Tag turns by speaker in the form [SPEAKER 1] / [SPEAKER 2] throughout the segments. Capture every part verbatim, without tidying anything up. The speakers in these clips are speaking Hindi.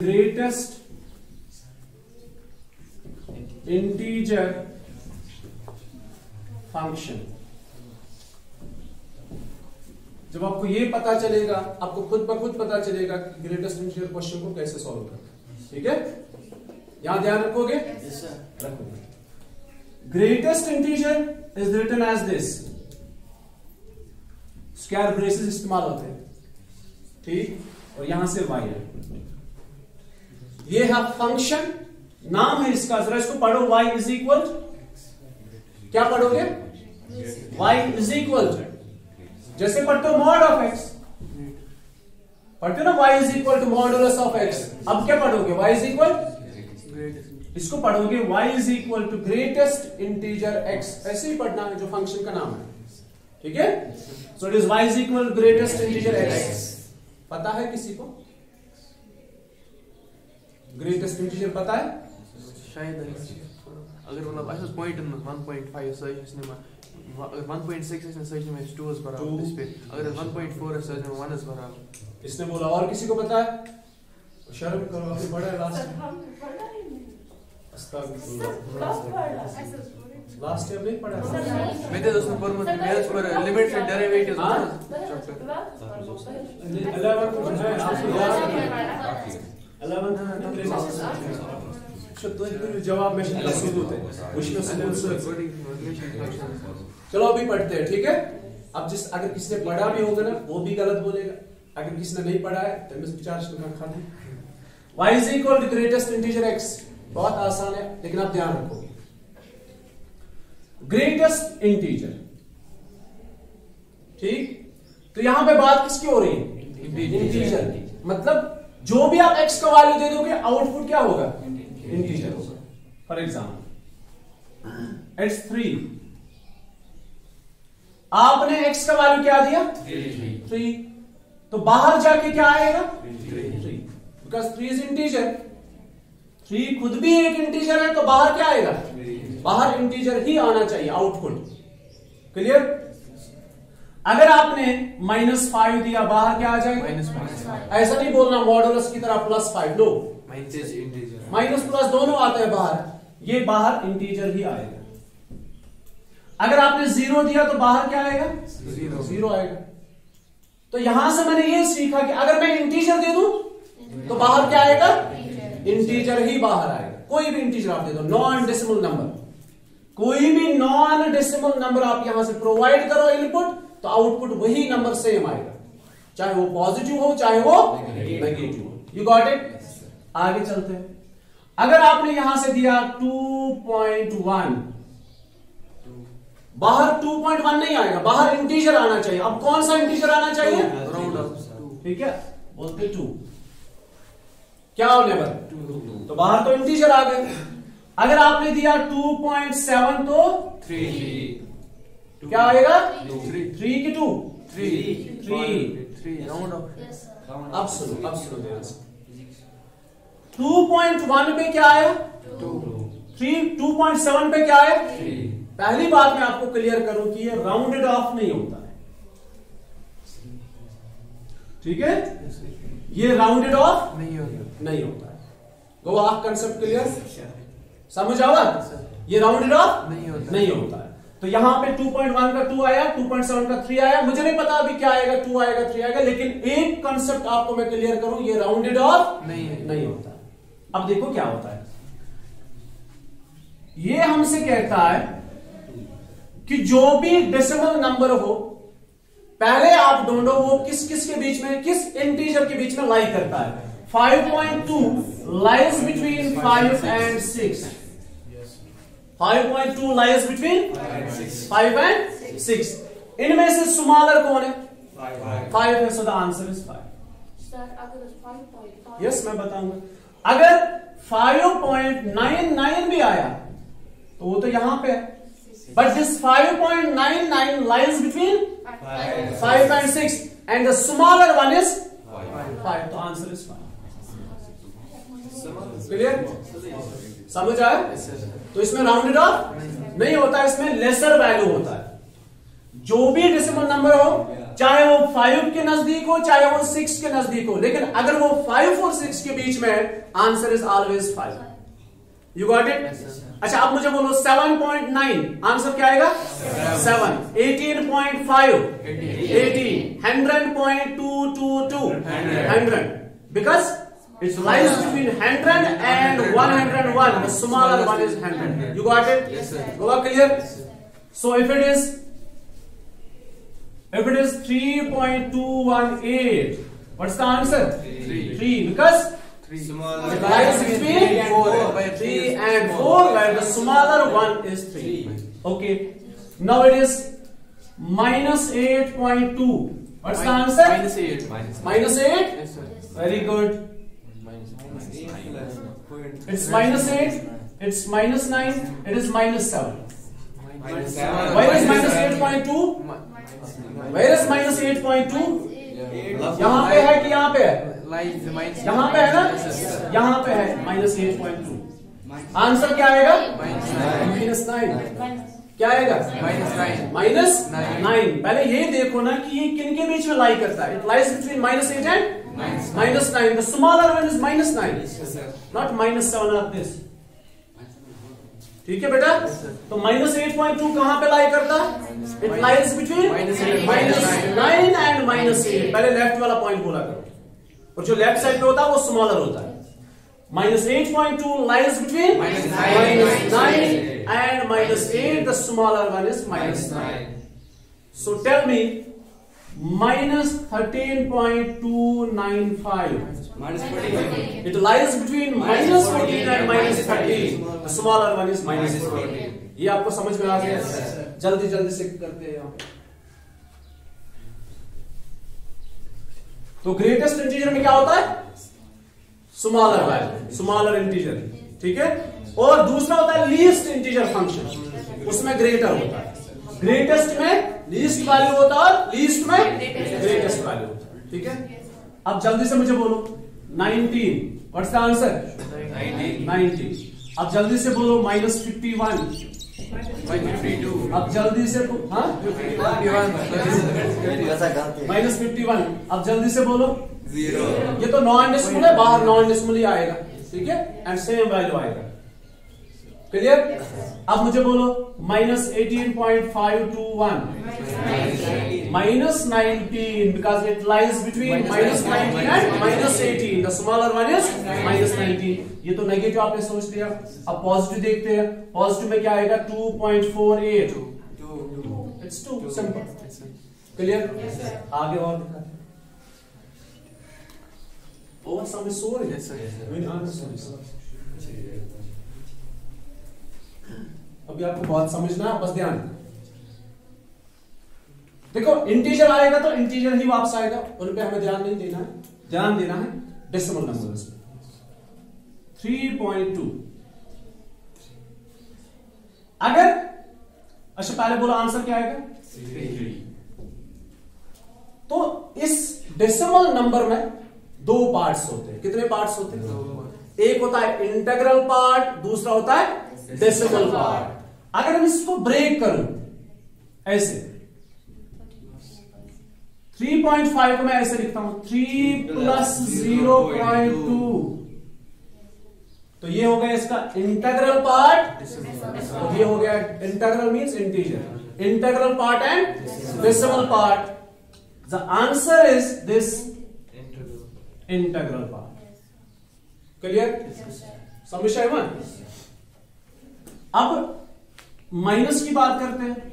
[SPEAKER 1] Greatest integer function. जब आपको ये पता चलेगा, आपको खुद ब खुद पता चलेगा कि ग्रेटेस्ट इंटीजर क्वेश्चन को कैसे सॉल्व करना है। ठीक है, यहां ध्यान रखोगे?
[SPEAKER 2] yes,
[SPEAKER 1] रखोगे। Greatest integer is written as this, square braces इस्तेमाल होते हैं, ठीक, और यहां से y है, ये है फंक्शन, नाम है इसका, जरा इसको पढ़ो, y इज इक्वल, क्या पढ़ोगे? y इज इक्वल, जैसे पढ़ते हो मॉड ऑफ x, पढ़ते हो ना y is equal to modulus of x, अब क्या पढ़ोगे? y इज इक्वल, इसको पढ़ोगे y is equal to greatest integer x, ऐसे ही पढ़ना है जो फंक्शन का नाम है। ठीक है, so it is y is equal greatest integer x। पता है किसी को ग्रेटेस्ट इंटीजर पता है?
[SPEAKER 2] शायद अगर मतलब ऐसा पॉइंट में वन पॉइंट फाइव सही इसने में अगर वन पॉइंट सिक्स इसने सही में टू इस बराबर, इस पे अगर वन पॉइंट फोर है सही में वन इस बराबर।
[SPEAKER 1] इसने बोला, और किसी को पता है? शर्म करो, अभी बड़ा है लास्ट लास्ट ईयर नहीं पढ़ा?
[SPEAKER 2] मैंने दोस्तों पर मतलब मेरे पर लिमिट्स एंड डेरिवेटिव्स
[SPEAKER 1] जवाब में चलो अभी पढ़ते हैं। ठीक है, अब जिस अगर किसी ने पढ़ा भी होगा ना वो भी गलत बोलेगा, अगर किसी ने नहीं पढ़ा है तो मैं विचार खा दें। y is equal to greatest integer x, बहुत आसान है, लेकिन आप ध्यान रखोगे ग्रेटेस्ट इंटीजर। ठीक, तो यहां पे बात किसकी हो रही है? इंटीजर की। मतलब जो भी आप x का वैल्यू दे दोगे आउटपुट क्या होगा? इंटीजर होगा। फॉर एग्जाम्पल इट्स थ्री, आपने x का वैल्यू क्या दिया? थ्री, तो बाहर जाके क्या आएगा? Three, because three is integer. Three खुद भी एक इंटीजर है, तो बाहर क्या आएगा? बाहर इंटीजर ही आना चाहिए आउटपुट। क्लियर? अगर आपने माइनस फाइव दिया, बाहर क्या आ जाएगा?
[SPEAKER 2] Minus five.
[SPEAKER 1] ऐसा नहीं बोलना मॉडुलस की तरह plus five, no,
[SPEAKER 2] integer
[SPEAKER 1] minus plus दोनों आते हैं बाहर, ये बाहर इंटीजर ही आएगा। अगर आपने जीरो दिया तो बाहर क्या आएगा?
[SPEAKER 2] जीरो
[SPEAKER 1] जीरो आएगा। तो यहां से मैंने ये सीखा कि अगर मैं इंटीजर दे दूं तो बाहर क्या आएगा? इंटीजर ही बाहर आएगा। कोई भी इंटीजर आप दे दो, नॉन डेसिमल नंबर, कोई भी नॉन डेसिमल नंबर आप यहां से प्रोवाइड करो इनपुट, तो आउटपुट वही नंबर सेम आएगा, चाहे वो पॉजिटिव हो चाहे वो नेगेटिव हो। You got it? आगे चलते हैं। अगर आपने यहां से दिया टू पॉइंट वन, बाहर टू पॉइंट वन नहीं आएगा, बाहर इंटीजर आना चाहिए। अब कौन सा इंटीजर आना चाहिए?
[SPEAKER 2] Round off.
[SPEAKER 1] ठीक है, बोलते टू, क्या हो नेबर? तो बाहर तो इंटीजर आ गए। अगर आपने दिया टू पॉइंट सेवन तो
[SPEAKER 2] थ्री,
[SPEAKER 1] क्या आएगा?
[SPEAKER 2] थ्री,
[SPEAKER 1] थ्री की two,
[SPEAKER 2] three,
[SPEAKER 1] three,
[SPEAKER 2] three round off.
[SPEAKER 1] अब सुनो, अब सुनो ध्यान से। टू पॉइंट वन पे क्या आया?
[SPEAKER 2] Two.
[SPEAKER 1] Three, two point seven पे क्या आया?
[SPEAKER 2] थ्री।
[SPEAKER 1] पहली बात मैं आपको क्लियर करूं कि ये राउंडेड ऑफ नहीं होता है। ठीक है, ये राउंडेड ऑफ
[SPEAKER 2] नहीं होता
[SPEAKER 1] नहीं होता है। गो आप कंसेप्ट क्लियर? समझ आवा? ये राउंडेड ऑफ
[SPEAKER 2] नहीं होता
[SPEAKER 1] नहीं होता है। तो यहां पे टू पॉइंट वन का टू आया, टू पॉइंट सेवन का थ्री आया, मुझे नहीं पता अभी क्या आएगा, टू आएगा थ्री आएगा, लेकिन एक कंसेप्ट आपको मैं क्लियर करूं, ये राउंडेड ऑफ
[SPEAKER 2] नहीं है।
[SPEAKER 1] नहीं होता है। अब देखो क्या होता है, ये हमसे कहता है कि जो भी डेसिमल नंबर हो, पहले आप ढूंढो वो किस किस के बीच में, किस इंटीजर के बीच में लाई करता है। Five point two lies between five and six, five point two lies between five and six. इनमें से स्मॉलर कौन है? फाइव है, so the answer is five. Yes, मैं बताऊंगा। अगर फाइव पॉइंट नाइन नाइन भी आया तो वो तो यहां पे है, but this five point nine nine lies between five and six and the smaller one is five, तो आंसर इज फाइव। क्लियर? समझ आया? तो इसमें राउंडेड ऑफ नहीं होता है, इसमें लेसर वैल्यू होता है। जो भी डेसिमल नंबर हो चाहे वो फाइव के नजदीक हो चाहे वो सिक्स के नजदीक हो, लेकिन अगर वो फाइव और सिक्स के बीच में है, answer is always five. You got it? अच्छा अब मुझे बोलो सेवन पॉइंट नाइन आंसर क्या आएगा? Seven. Eighteen point five eighteen. Hundred point two two two hundred, because it lies between one hundred and one hundred one. The smaller one is one hundred. You got it?
[SPEAKER 2] Yes, sir.
[SPEAKER 1] Go clear? So if it is if it is three point two one eight, what's the answer?
[SPEAKER 2] three.
[SPEAKER 1] three, because
[SPEAKER 2] three.
[SPEAKER 1] it lies between
[SPEAKER 2] four.
[SPEAKER 1] three and four, where the smaller one is three. Okay. Now it is minus eight point two. What's the answer?
[SPEAKER 2] Minus eight.
[SPEAKER 1] Minus eight?
[SPEAKER 2] Yes, sir.
[SPEAKER 1] Very good. It's minus eight, it's minus nine, it is minus seven.
[SPEAKER 2] Minus
[SPEAKER 1] Where is minus eight point two? Where is minus eight point two? यहाँ पे है कि यहाँ पे है? यहाँ पे है ना? यहाँ पे है minus eight point two. Answer क्या आएगा? minus nine. क्या आएगा?
[SPEAKER 2] minus nine.
[SPEAKER 1] minus
[SPEAKER 2] Nine.
[SPEAKER 1] nine. पहले ये देखो ना कि ये किन के बीच में लाई करता है? It lies between minus eight and minus nine. The smaller one is minus nine, not minus seven like this. ठीक है बेटा? तो minus eight point two कहाँ पे लाई करता है? It lies between
[SPEAKER 2] Minus eight.
[SPEAKER 1] minus nine and minus eight. पहले लेफ्ट वाला पॉइंट बोला करो, और जो लेफ्ट साइड पे होता है वो स्मॉलर होता है। minus eight point two lies between
[SPEAKER 2] Minus
[SPEAKER 1] minus
[SPEAKER 2] nine.
[SPEAKER 1] nine and minus eight. The smaller one is minus nine. So tell me, minus thirteen point two nine five. It lies between minus fourteen and minus thirteen. The smaller one is minus fourteen. ये आपको समझ में आ गया? जल्दी जल्दी से करते हैं यहाँ पे। तो ग्रेटेस्ट इंटीजर में क्या होता है? स्मॉलर वैल्यू, स्मॉलर इंटीजर, ठीक है। और दूसरा होता है लीस्ट इंटीजर फंक्शन, उसमें ग्रेटर होता है। ग्रेटेस्ट में लीस्ट वैल्यू होता है और लीस्ट में ग्रेटेस्ट वैल्यू होता है, ठीक है। अब जल्दी से मुझे बोलो nineteen, what's the answer? Nineteen. अब जल्दी से बोलो माइनस फिफ्टी वन। अब जल्दी से हाँ माइनस फिफ्टी वन। अब जल्दी से बोलो
[SPEAKER 2] जीरो।
[SPEAKER 1] ये तो नॉन डेसिमल है, बाहर नॉन डेसिमल ही आएगा, ठीक है, एंड सेम वैल्यू आएगा। क्लियर? अब मुझे बोलो minus eighteen point five two one, minus nineteen, because it lies between minus nineteen and minus eighteen. The smaller one is minus nineteen. ये तो नेगेटिव आपने सोच लिया। अब पॉजिटिव देखते हैं। पॉजिटिव में क्या आएगा? Two point four eight. It's too simple. Clear? आगे और दिखा और सब सो रहे हैं। अभी आपको बहुत समझना है, बस ध्यान देखो। इंटीजर आएगा तो इंटीजर ही वापस आएगा, उन पे हमें ध्यान नहीं देना है, ध्यान देना है डेसिमल नंबर्स पे। थ्री पॉइंट टू अगर अच्छा पहले बोला आंसर क्या आएगा? थ्री। तो इस डेसिमल नंबर में दो पार्ट्स होते हैं। कितने पार्ट्स होते हैं? एक होता है इंटीग्रल पार्ट, दूसरा होता है डेसिमल पार्ट। अगर हम इसको ब्रेक करूं ऐसे, थ्री पॉइंट फाइव को मैं ऐसे लिखता हूं, three plus zero point two, तो ये हो गया इसका इंटीग्रल पार्ट, तो ये हो गया integral means integer, integral part and decimal part. The answer is this integral part. Clear? समझ आए? अब माइनस की बात करते हैं।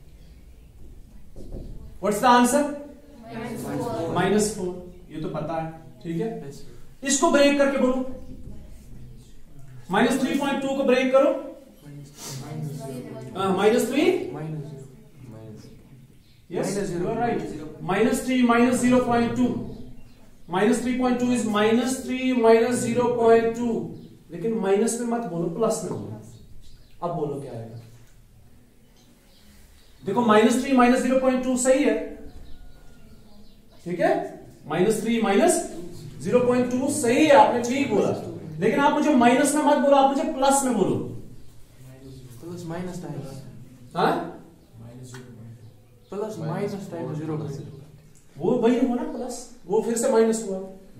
[SPEAKER 1] What's the answer? Minus four. ये तो पता है, ठीक है। इसको ब्रेक करके बोलो, माइनस थ्री पॉइंट टू को ब्रेक करो, minus three, yes you are right, minus three minus zero point two, minus three point two is minus three minus zero point two. लेकिन माइनस में मत बोलो, प्लस में बोलो। अब बोलो क्या आएगा? देखो minus three minus zero point two सही है, ठीक है, minus three minus zero point two सही है, आपने ठीक बोला। लेकिन आप मुझे माइनस में मत बोलो, आप मुझे प्लस में बोलो।
[SPEAKER 2] प्लस माइनस टाइम्स,
[SPEAKER 1] हाँ
[SPEAKER 2] प्लस माइनस टाइम्स जीरो।
[SPEAKER 1] वो वही हुआ ना प्लस, वो फिर से माइनस हुआ।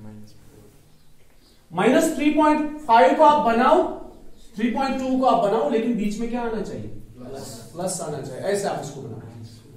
[SPEAKER 1] माइनस थ्री पॉइंट फाइव को आप बनाओ, थ्री पॉइंट टू को आप बनाओ, लेकिन बीच में क्या आना चाहिए? प्लस प्लस आना चाहिए। ऐसे आप इसको बनाओ,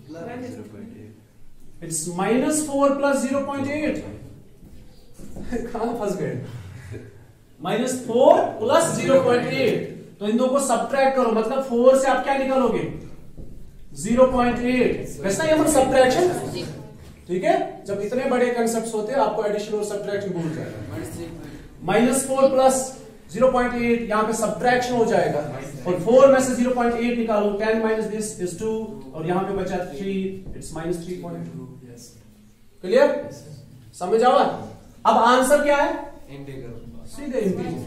[SPEAKER 1] it's minus four plus zero point eight. कहां फंस गए? Minus four plus zero point eight, तो इन दो को सब्ट्रैक्ट करो, मतलब फोर से आप क्या निकालोगे? Zero point eight. वैसा ही हम सब्ट्रैक्शन, ठीक है? जब इतने बड़े कंसेप्ट होते हैं आपको एडिशन और सब्ट्रैक्शन भूल जाएगा। Minus four plus zero point eight, यहां पे सब्ट्रैक्शन हो जाएगा, और फोर में से जीरो पॉइंट एट निकालो, ten minus this is two, और यहां पे बचा three, it's minus three point two. Clear? समझ आवा? अब आंसर क्या है? सीधे इंटीजर।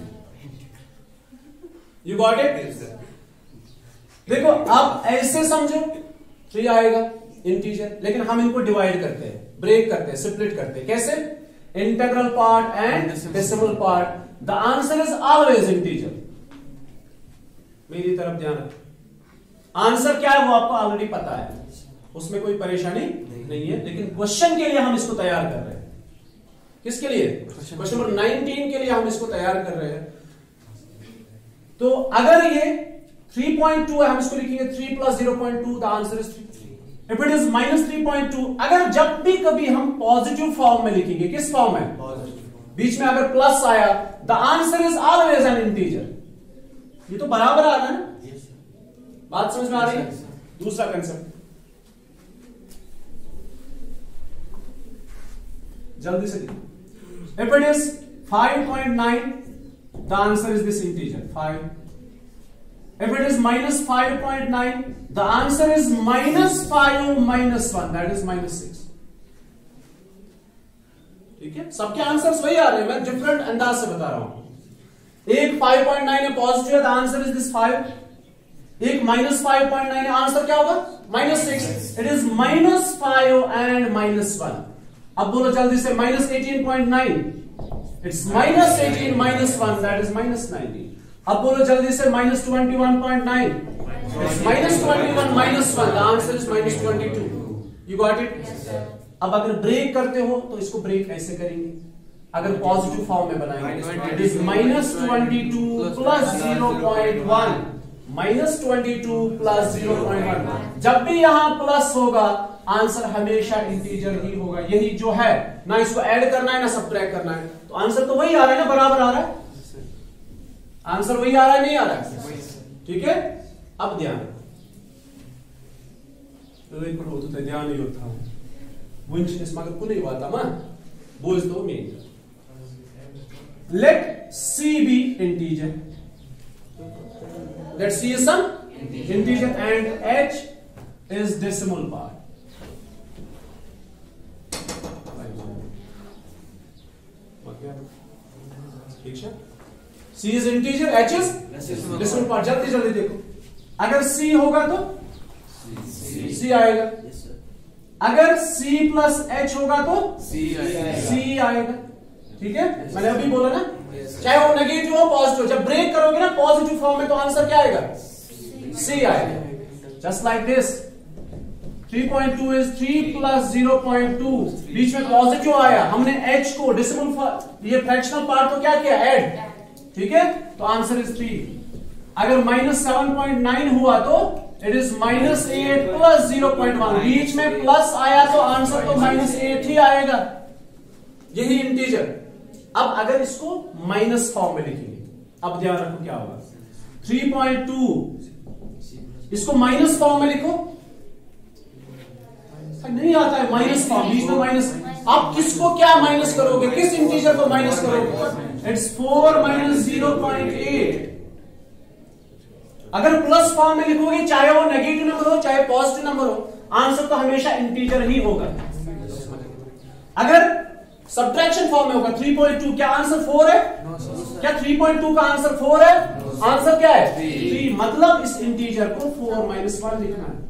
[SPEAKER 1] You got it? देखो अब ऐसे समझो, थ्री आएगा इंटीजर, लेकिन हम इनको डिवाइड करते हैं, ब्रेक करते हैं, स्प्लिट करते हैं। कैसे? Integral part and decimal part. The answer is always integer. मेरी तरफ ध्यान रखो, आंसर क्या है वो आपको ऑलरेडी पता है, उसमें कोई परेशानी नहीं, नहीं है, लेकिन क्वेश्चन के लिए हम इसको तैयार कर रहे हैं। किसके लिए? क्वेश्चन नंबर नाइनटीन के लिए हम इसको तैयार कर रहे हैं। तो अगर ये थ्री पॉइंट टू है, हम इसको लिखेंगे three plus zero point two, the answer is three. If it is minus three point two, अगर जब भी कभी हम पॉजिटिव फॉर्म में लिखेंगे, किस फॉर्म में? बीच में अगर प्लस आया, the answer is always an integer. ये तो बराबर आ रहा है ना? बात समझ में आ रही है? दूसरा कंसेप्ट जल्दी से, if it is five point nine, the answer is this integer five. If it is minus five point nine, the answer is minus five minus one, that is minus six. ठीक है? सबके आंसर्स वही आ रहे हैं, मैं डिफरेंट अंदाज से बता रहा हूं। एक फाइव पॉइंट नाइन है, पॉजिटिव है, the answer is this five. एक माइनस फाइव पॉइंट नाइन है, आंसर क्या होगा? Minus six. It is minus five and minus one. अब बोलो जल्दी से, minus eighteen point nine, it's minus eighteen minus one, that is minus nineteen. अब बोलो जल्दी से, minus twenty-one point nine, it's minus twenty-one minus one, the answer is minus twenty-two. You got it? अब अगर ब्रेक करते हो तो इसको ब्रेक ऐसे करेंगे, अगर पॉजिटिव फॉर्म में बनाएंगे, it is minus twenty-two plus zero point one, minus twenty-two plus zero point one. जब भी यहां प्लस होगा, आंसर हमेशा इंटीजर ही होगा। यही जो है, ना इसको ऐड करना है ना सब्ट्रैक्ट करना है, तो आंसर तो वही आ रहा है ना, बराबर आ रहा है। आंसर वही आ रहा है, नहीं आ रहा है? ठीक है? अब ध्यान, तो ध्यान नहीं होता वंश मगर कुछ नहीं हुआ था, बोझ तो मेन। Let C be integer, let C is some integer and H is decimal part. C is integer, H is decimal part। जल्दी जल्दी देखो, अगर C होगा तो C, C आएगा, अगर C प्लस H होगा तो C आएगा, C आएगा। ठीक है? मैंने अभी बोला ना, चाहे वो नेगेटिव हो पॉजिटिव, जब ब्रेक करोगे ना पॉजिटिव फॉर्म में, तो आंसर क्या आएगा? C आएगा। Just like this, three point two is three plus zero point two, बीच में पॉजिटिव आया, हमने H को डेसिमल, ये फ्रैक्शनल पार्ट को क्या किया? ऐड। ठीक है? तो आंसर इज थ्री। अगर माइनस सेवन पॉइंट नाइन हुआ तो it is minus eight plus zero point one, बीच में प्लस आया तो आंसर तो माइनस एट ही आएगा। यही इंटीजर। अब अगर इसको माइनस फॉर्म में लिखेंगे, अब ध्यान रखो क्या होगा, थ्री पॉइंट टू इसको माइनस फॉर्म में लिखो, नहीं आता है माइनस फॉर्म, बीच में माइनस। आप किसको क्या माइनस करोगे, किस इंटीजर को माइनस करोगे? It's four minus zero point eight. अगर प्लस फॉर्म में लिखोगे, चाहे वो नेगेटिव नंबर हो चाहे पॉजिटिव नंबर हो, आंसर तो हमेशा इंटीजर ही होगा। अगर सब्ट्रैक्शन फॉर्म में होगा, थ्री पॉइंट टू, क्या आंसर फोर है? क्या थ्री पॉइंट टू का आंसर फोर है? आंसर क्या है? थ्री। मतलब इस इंटीजर को फोर माइनस वन लिखना है।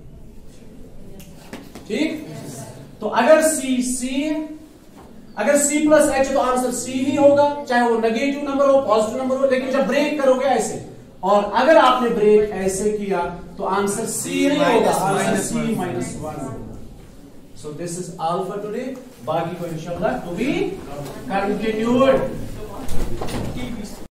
[SPEAKER 1] ठीक? तो अगर C C अगर C प्लस एच तो आंसर C ही होगा, चाहे वो नेगेटिव नंबर हो पॉजिटिव नंबर हो, लेकिन जब ब्रेक करोगे ऐसे, और अगर आपने ब्रेक ऐसे किया तो आंसर C नहीं होगा, आंसर C माइनस वन होगा। So this is all for today. बाकी को इंशाल्लाह to be continued.